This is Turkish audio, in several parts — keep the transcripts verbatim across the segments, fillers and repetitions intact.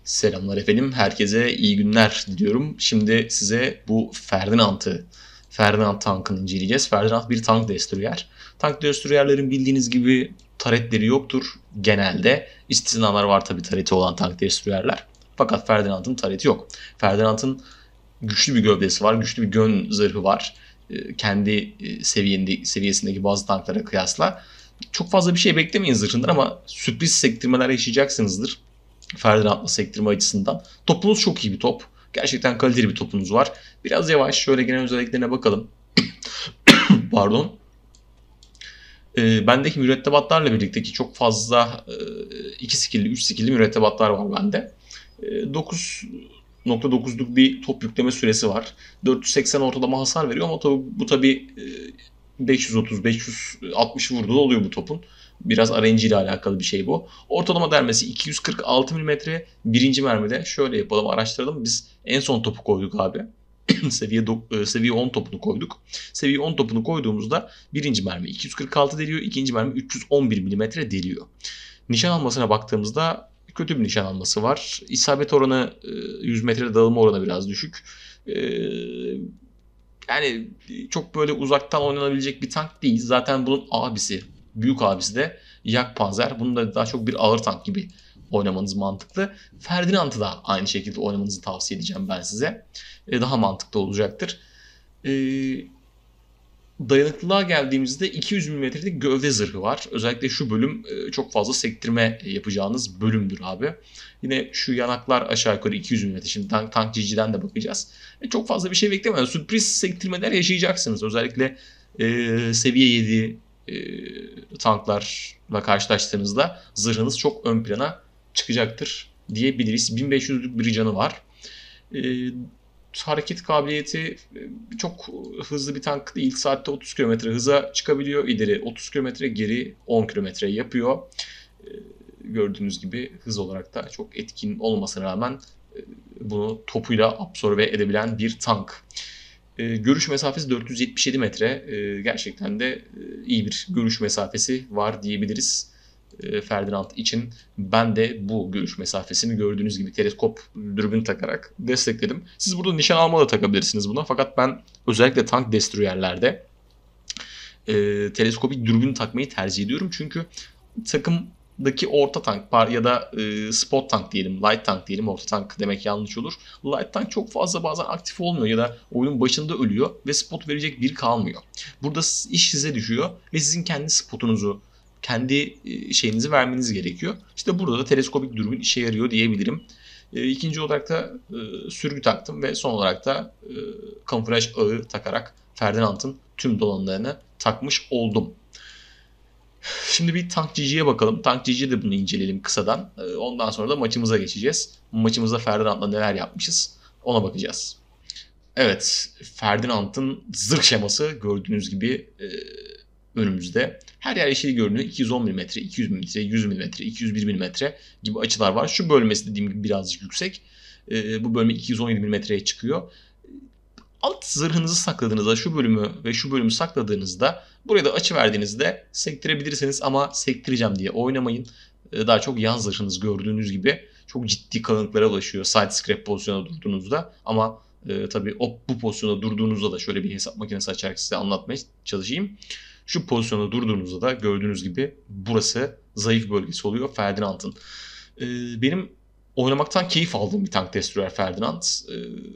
Selamlar efendim, herkese iyi günler diliyorum. Şimdi size bu Ferdinand'ı, Ferdinand tankını inceleyeceğiz. Ferdinand bir tank destroyer. Tank destroyerlerin bildiğiniz gibi taretleri yoktur genelde. İstisnalar var tabii tareti olan tank destroyerler. Fakat Ferdinand'ın tareti yok. Ferdinand'ın güçlü bir gövdesi var, güçlü bir gön zırhı var. Kendi seviyende, seviyesindeki bazı tanklara kıyasla. Çok fazla bir şey beklemeyin zırhından ama sürpriz sektirmeler yaşayacaksınızdır. Ferdinand'la sektirme açısından. Topunuz çok iyi bir top. Gerçekten kaliteli bir topunuz var. Biraz yavaş. Şöyle genel özelliklerine bakalım. Pardon. E, bendeki mürettebatlarla birlikteki çok fazla e, iki skill'li, üç skill'li mürettebatlar var bende. E, dokuz nokta dokuzluk bir top yükleme süresi var. dört yüz seksen ortalama hasar veriyor ama tabi, bu tabi e, beş yüz otuz beş yüz altmış vurduğu oluyor bu topun. Biraz R N G ile alakalı bir şey bu. Ortalama dermesi iki yüz kırk altı milimetre. Birinci mermide şöyle yapalım, araştıralım. Biz en son topu koyduk abi. seviye, seviye on topunu koyduk. Seviye on topunu koyduğumuzda birinci mermi iki yüz kırk altı deliyor. İkinci mermi üç yüz on bir milimetre deliyor. Nişan almasına baktığımızda kötü bir nişan alması var. İsabet oranı yüz metre dağılma oranı biraz düşük. Yani çok böyle uzaktan oynanabilecek bir tank değil. Zaten bunun abisi, büyük abisi de Jagdpanzer. Bunu da daha çok bir ağır tank gibi oynamanız mantıklı. Ferdinand'ı da aynı şekilde oynamanızı tavsiye edeceğim ben size. Daha mantıklı olacaktır. Dayanıklılığa geldiğimizde iki yüz milimetrelik gövde zırhı var. Özellikle şu bölüm çok fazla sektirme yapacağınız bölümdür abi. Yine şu yanaklar aşağı yukarı iki yüz milimetre. Şimdi tank, tank G G'den de bakacağız. E çok fazla bir şey beklemeyin. Sürpriz sektirmeler yaşayacaksınız. Özellikle e, seviye yedi e, tanklarla karşılaştığınızda zırhınız çok ön plana çıkacaktır diyebiliriz. bin beş yüzlük bir canı var. E, hareket kabiliyeti çok hızlı bir tank değil. Saatte otuz kilometre hıza çıkabiliyor. İleri otuz kilometre, geri on kilometre yapıyor. Gördüğünüz gibi hız olarak da çok etkin olmasına rağmen bunu topuyla absorbe edebilen bir tank. Görüş mesafesi dört yüz yetmiş yedi metre. Gerçekten de iyi bir görüş mesafesi var diyebiliriz. Ferdinand için ben de bu görüş mesafesini gördüğünüz gibi teleskop dürbün takarak destekledim. Siz burada nişan alma da takabilirsiniz buna. Fakat ben özellikle tank destroyerlerde e, teleskopik dürbün takmayı tercih ediyorum. Çünkü takımdaki orta tank ya da e, spot tank diyelim, light tank diyelim, orta tank demek yanlış olur. Light tank çok fazla bazen aktif olmuyor ya da oyunun başında ölüyor ve spot verecek bir kalmıyor. Burada iş size düşüyor ve sizin kendi spotunuzu, kendi şeyinizi vermeniz gerekiyor. İşte burada da teleskopik dürbün işe yarıyor diyebilirim. E, ikinci olarak da e, sürgü taktım ve son olarak da e, kamuflaj ağı takarak Ferdinand'ın tüm dolanlarını takmış oldum. Şimdi bir Tank G G'ye bakalım. Tank G G'de bunu inceleyelim kısadan. E, ondan sonra da maçımıza geçeceğiz. Maçımızda Ferdinand'la neler yapmışız ona bakacağız. Evet, Ferdinand'ın zırh şeması gördüğünüz gibi e, önümüzde. Her yer yeşil görünüyor. iki yüz on milimetre, iki yüz milimetre, yüz milimetre, iki yüz bir milimetre gibi açılar var. Şu bölmesi dediğim gibi birazcık yüksek. Ee, bu bölme iki yüz on yedi milimetreye çıkıyor. Alt zırhınızı sakladığınızda, şu bölümü ve şu bölümü sakladığınızda buraya da açı verdiğinizde sektirebilirsiniz ama sektireceğim diye oynamayın. Ee, daha çok yan zırhınız gördüğünüz gibi çok ciddi kalınlıklara ulaşıyor side scrap pozisyona durduğunuzda. Ama e, tabii o, bu pozisyona durduğunuzda da şöyle bir hesap makinesi açarak size anlatmaya çalışayım. Şu pozisyonda durduğunuzda da gördüğünüz gibi burası zayıf bölgesi oluyor Ferdinand'ın. Ee, benim oynamaktan keyif aldığım bir tank destroyer Ferdinand. Ee,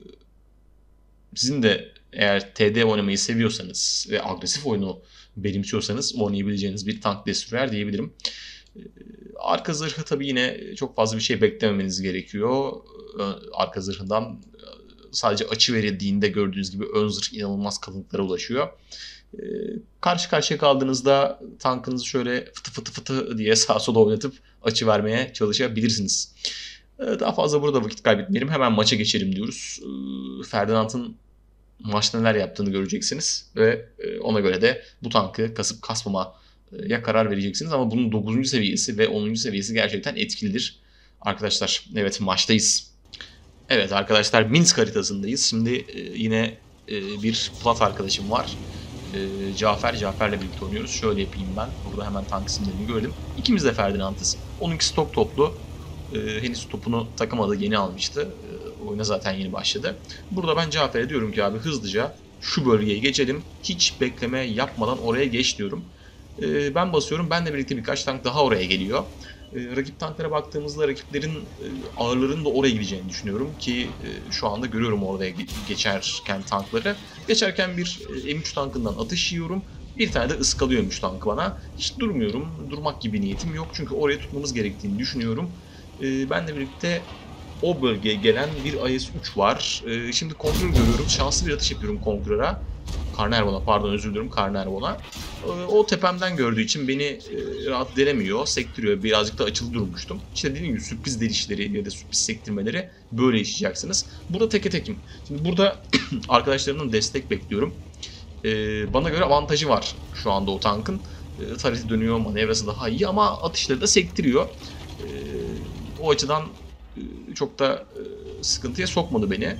sizin de eğer T D oynamayı seviyorsanız ve agresif oyunu benimsiyorsanız oynayabileceğiniz bir tank destroyer diyebilirim. Ee, arka zırhı tabii yine çok fazla bir şey beklememeniz gerekiyor. Ee, arka zırhından sadece açı verildiğinde gördüğünüz gibi ön zırh inanılmaz kalınlıklara ulaşıyor. Ee, karşı karşıya kaldığınızda tankınızı şöyle fıtı fıtı fıtı diye sağa sola oynatıp açı vermeye çalışabilirsiniz. Ee, daha fazla burada vakit kaybetmeyelim. Hemen maça geçelim diyoruz. Ee, Ferdinand'ın maçta neler yaptığını göreceksiniz. Ve ona göre de bu tankı kasıp kasmamaya karar vereceksiniz. Ama bunun dokuzuncu seviyesi ve onuncu seviyesi gerçekten etkilidir. Arkadaşlar evet maçtayız. Evet arkadaşlar Minsk haritasındayız. Şimdi yine bir plat arkadaşım var. Cafer, Cafer'le birlikte oynuyoruz. Şöyle yapayım ben. Burada hemen tank isimlerini görelim. İkimiz de Ferdinand'ız. Onunki stok toplu. e, henüz topunu takamadı, yeni almıştı. E, oyuna zaten yeni başladı. Burada ben Cafer'e diyorum ki abi hızlıca şu bölgeye geçelim. Hiç bekleme yapmadan oraya geç diyorum. E, ben basıyorum. Benle birlikte birkaç tank daha oraya geliyor. E, rakip tanklara baktığımızda rakiplerin e, ağırlarının da oraya gideceğini düşünüyorum ki e, şu anda görüyorum oraya ge geçerken tankları. Geçerken bir e, M üç tankından atış yiyorum. Bir tane de ıskalıyormuş tankı bana. Hiç durmuyorum. Durmak gibi niyetim yok. Çünkü oraya tutmamız gerektiğini düşünüyorum. E, benle birlikte o bölgeye gelen bir I S üç var. E, şimdi Conqueror görüyorum. Şanslı bir atış yapıyorum Conqueror'a. Carnarvon'a pardon özür diliyorum Carnarvon'a. O tepemden gördüğü için beni e, rahat delemiyor, sektiriyor. Birazcık da açılı durmuştum. İşte dediğim gibi sürpriz delişleri ya da sürpriz sektirmeleri böyle işleyeceksiniz. Burada teke tekim. Şimdi burada arkadaşlarımdan destek bekliyorum. E, bana göre avantajı var şu anda o tankın. E, tarihte dönüyor, manevrası daha iyi ama atışları da sektiriyor. E, o açıdan e, çok da e, sıkıntıya sokmadı beni.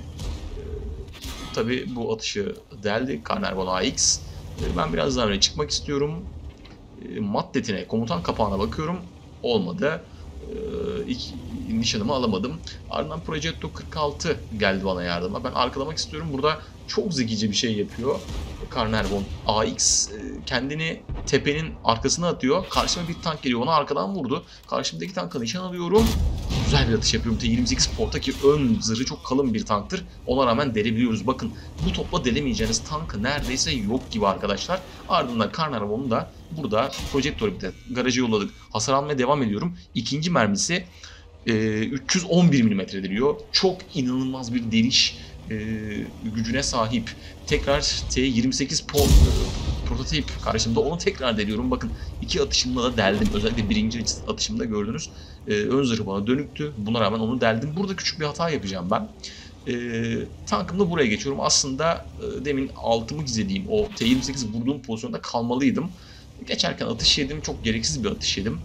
Tabi bu atışı deldi Carnarvon A X. Ben biraz daha öne çıkmak istiyorum. Maddetine, komutan kapağına bakıyorum. Olmadı. İlk nişanımı alamadım. Ardından Progetto kırk altı geldi bana yardıma. Ben arkalamak istiyorum. Burada çok zekice bir şey yapıyor. Carnarvon A X kendini tepenin arkasına atıyor. Karşıma bir tank geliyor. Ona arkadan vurdu. Karşımdaki tanka nişan alıyorum. Güzel bir atış yapıyorum. T yirmi sekiz Porta ki ön zırhı çok kalın bir tanktır. Ona rağmen delebiliyoruz. Bakın bu topla delemeyeceğiniz tank neredeyse yok gibi arkadaşlar. Ardından Carnarvon'u da burada projektör bir de garaja yolladık. Hasar almaya devam ediyorum. İkinci mermisi e, üç yüz on bir milimetre diyor. Çok inanılmaz bir deliş e, gücüne sahip. Tekrar T yirmi sekiz Port prototip karşımda, onu tekrar deliyorum. Bakın iki atışımda da deldim. Özellikle birinci atışımda gördünüz. Ee, ön zırhı bana dönüktü. Buna rağmen onu deldim. Burada küçük bir hata yapacağım ben. Ee, tankımla buraya geçiyorum. Aslında e, demin altımı gizlediğim o T yirmi sekiz vurduğum pozisyonda kalmalıydım. Geçerken atış yedim. Çok gereksiz bir atış yedim.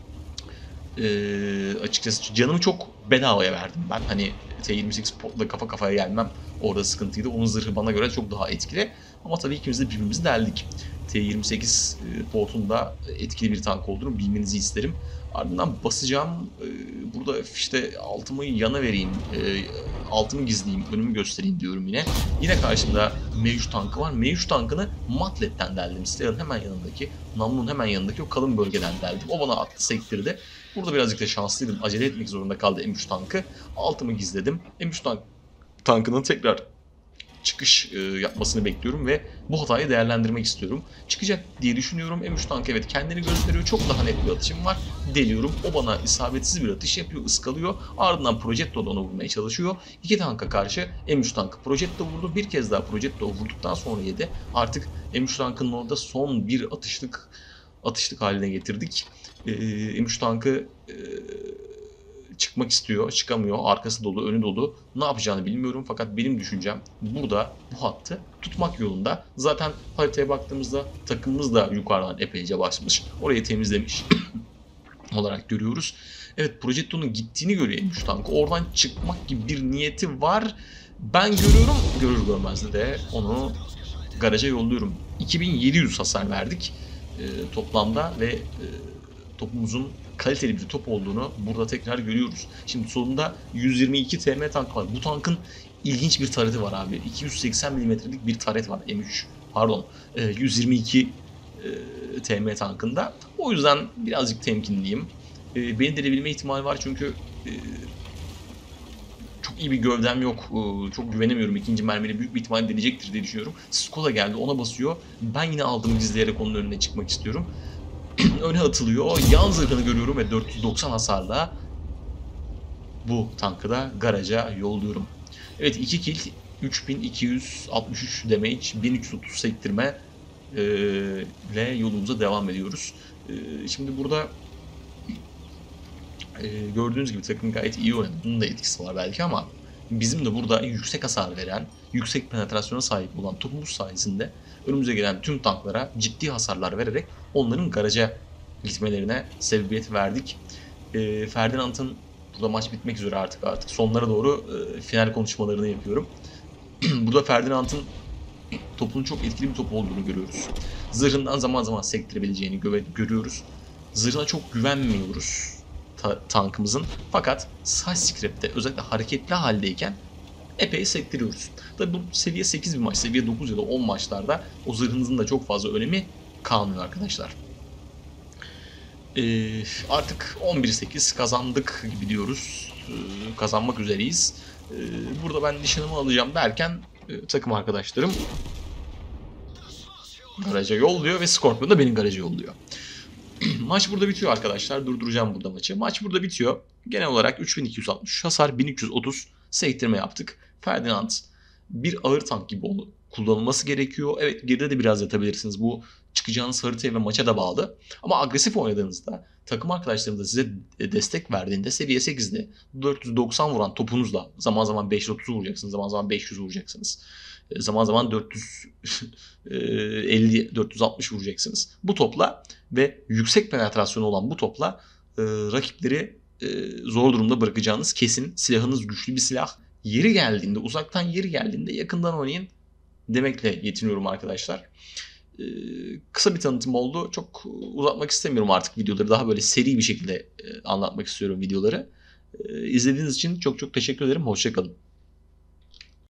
Ee, açıkçası canımı çok bedavaya verdim ben. Hani T yirmi sekiz portla kafa kafaya gelmem orada sıkıntıydı. Onun zırhı bana göre çok daha etkili. Ama tabii ikimiz de birbirimizi deldik. T yirmi sekiz portun da etkili bir tank olduğunu bilmenizi isterim. Ardından basacağım. Burada işte altımı yana vereyim. Altımı gizleyeyim, önümü göstereyim diyorum yine. Yine karşımda M üç tankı var. M üç tankını Matlet'ten deldim. Slayer'ın hemen yanındaki, namlunun hemen yanındaki o kalın bölgeden deldim. O bana attı, sektirdi. Burada birazcık da şanslıydım. Acele etmek zorunda kaldı M üç tankı. Altımı gizledim. M üç tank, tankının tekrar çıkış e, yapmasını bekliyorum ve bu hatayı değerlendirmek istiyorum. Çıkacak diye düşünüyorum. M üç tank evet kendini gösteriyor. Çok daha net bir atışım var. Deliyorum. O bana isabetsiz bir atış yapıyor, ıskalıyor. Ardından Progetto'da onu vurmaya çalışıyor. İki tanka karşı M üç tankı Progetto vurdu. Bir kez daha Progetto vurduktan sonra yedi. Artık M üç tankının orada son bir atışlık atışlık haline getirdik. E, M üç tankı e, çıkmak istiyor, çıkamıyor. Arkası dolu, önü dolu. Ne yapacağını bilmiyorum fakat benim düşüncem burada bu hattı tutmak yolunda. Zaten haritaya baktığımızda takımımız da yukarıdan epeyce başlamış. Orayı temizlemiş olarak görüyoruz. Evet, Progetto'nun gittiğini görüyor M üç tankı. Oradan çıkmak gibi bir niyeti var. Ben görüyorum. Görür görmez de onu garaja yolluyorum. iki bin yedi yüz hasar verdik e, toplamda ve e, topumuzun kaliteli bir top olduğunu burada tekrar görüyoruz. Şimdi solunda yüz yirmi iki T M tank var. Bu tankın ilginç bir tareti var abi. iki yüz seksen milimetrelik bir taret var M üç. Pardon. yüz yirmi iki T M tankında. O yüzden birazcık temkinliyim. Beni delebilme ihtimali var çünkü çok iyi bir gövdem yok. Çok güvenemiyorum. İkinci mermiyle büyük bir ihtimalle delecektir diye düşünüyorum. Skoda geldi, ona basıyor. Ben yine aldığımı gizleyerek onun önüne çıkmak istiyorum. Öne atılıyor. Yan zırhını görüyorum ve dört yüz doksan hasarla bu tankı da garaja yolluyorum. Evet, iki kill, üç bin iki yüz altmış üç damage, bin üç yüz otuz sektirme e, ile yolumuza devam ediyoruz. E, şimdi burada e, gördüğünüz gibi takım gayet iyi oynadı. Bunun da etkisi var belki ama bizim de burada yüksek hasar veren, yüksek penetrasyona sahip olan topumuz sayesinde önümüze gelen tüm tanklara ciddi hasarlar vererek onların garaja gitmelerine sebebiyet verdik. E, Ferdinand'ın burada maç bitmek üzere artık artık sonlara doğru e, final konuşmalarını yapıyorum. Burada Ferdinand'ın topunun çok etkili bir top olduğunu görüyoruz. Zırhından zaman zaman sektirebileceğini görüyoruz. Zırhına çok güvenmiyoruz. ta- tankımızın. Fakat side script'te özellikle hareketli haldeyken epey sektiriyoruz. Tabi bu seviye sekiz bir maç, seviye dokuz ya da on maçlarda o zırhınızın da çok fazla önemi kalmıyor arkadaşlar. Ee, artık on bir sekiz kazandık gibi diyoruz. Ee, kazanmak üzereyiz. Ee, burada ben nişanımı alacağım derken e, takım arkadaşlarım garaja yolluyor ve Scorpion da benim garaja yolluyor. Maç burada bitiyor arkadaşlar. Durduracağım burada maçı. Maç burada bitiyor. Genel olarak üç bin iki yüz altmış hasar, bin üç yüz otuz sektirme yaptık. Ferdinand bir ağır tank gibi kullanılması gerekiyor. Evet, geride de biraz yatabilirsiniz. Bu çıkacağınız haritaya ve maça da bağlı. Ama agresif oynadığınızda, takım arkadaşlarınız da size destek verdiğinde seviye sekizde dört yüz doksan vuran topunuzla zaman zaman beş yüz otuz vuracaksınız. Zaman zaman beş yüz vuracaksınız. Zaman zaman dört yüz elli dört yüz altmış vuracaksınız. Bu topla ve yüksek penetrasyonu olan bu topla e, rakipleri e, zor durumda bırakacağınız kesin. Silahınız güçlü bir silah. Yeri geldiğinde, uzaktan yeri geldiğinde yakından oynayın demekle yetiniyorum arkadaşlar. E, kısa bir tanıtım oldu. Çok uzatmak istemiyorum artık videoları. Daha böyle seri bir şekilde e, anlatmak istiyorum videoları. E, izlediğiniz için çok çok teşekkür ederim. Hoşça kalın.